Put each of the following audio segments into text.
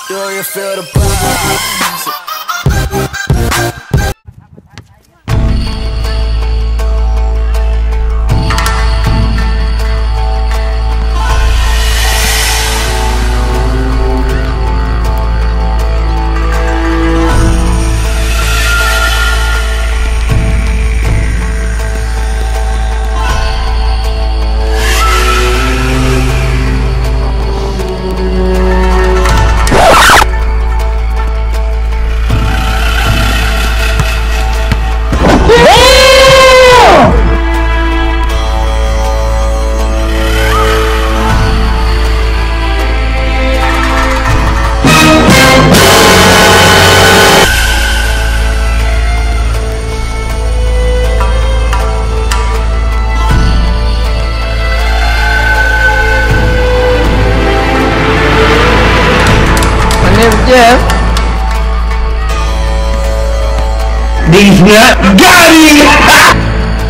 Do you feel the vibes? Jeff. These nuts got me!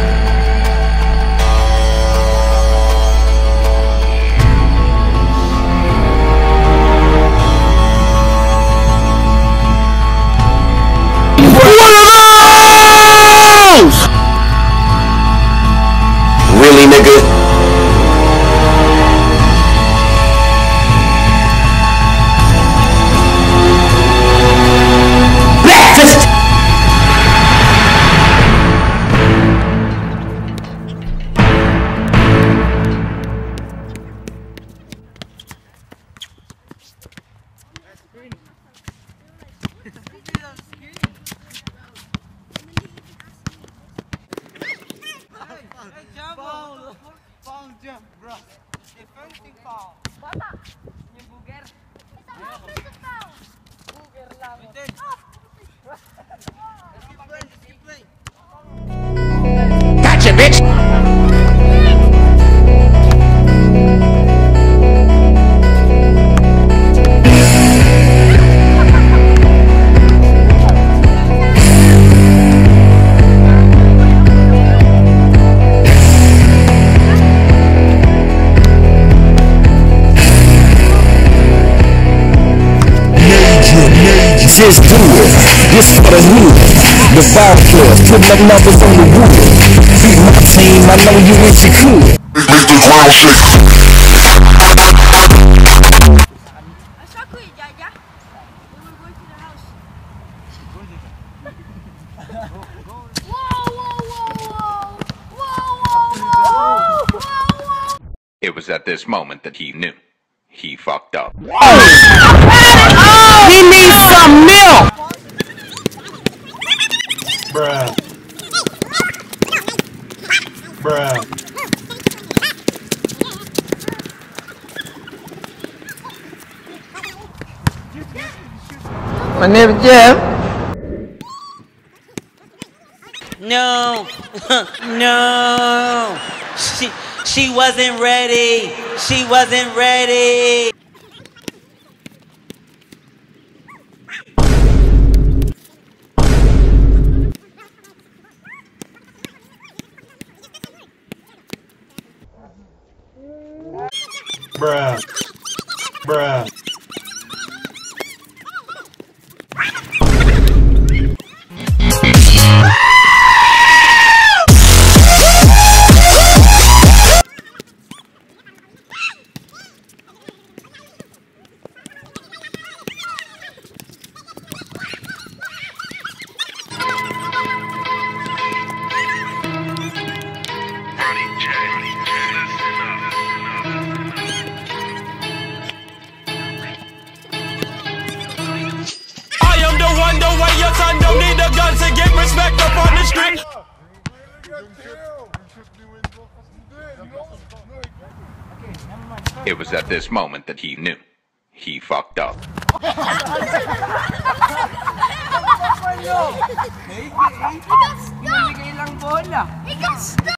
Really, nigga? Foul jump, bro. Defensing foul. Bata! Yung buger. Buger lang. Keep play. Gotcha, bitch! Just do it, this for the new. The ball players, putting up numbers on the wood. Beat my team, I know you wish you could. Make the ground shake. I saw Queen, Jaja. We were going to the house. Whoa. It was at this moment that he knew. He fucked up. He needs some milk! Bruh. My name is Jeff. No, no, she wasn't ready. She wasn't ready. Bruh. The way your son don't need a gun to get respect up on the street. It was at this moment that he knew. He fucked up. He got stuck!